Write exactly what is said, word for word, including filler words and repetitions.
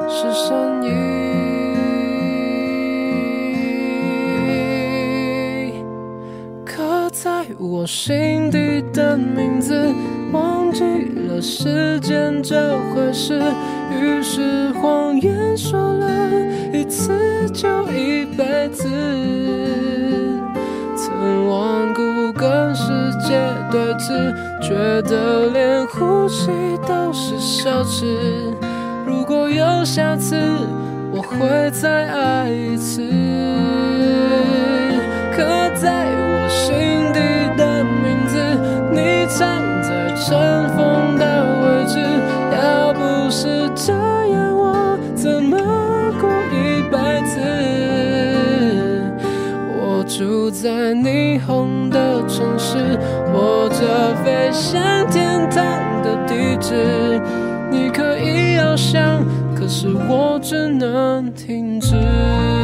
是善意。刻在我心底的名字，忘记了时间这回事，于是谎言说了一次就一辈子。曾顽固跟世界对峙，觉得连呼吸都是奢侈。如果有下次，我会再爱一次。刻在我心底的名字，你藏在尘封的位置。要不是这样，我怎么过一辈子？我住在霓虹的城市，握着飞向天堂的地址。你可以翱翔，可是我只能停止。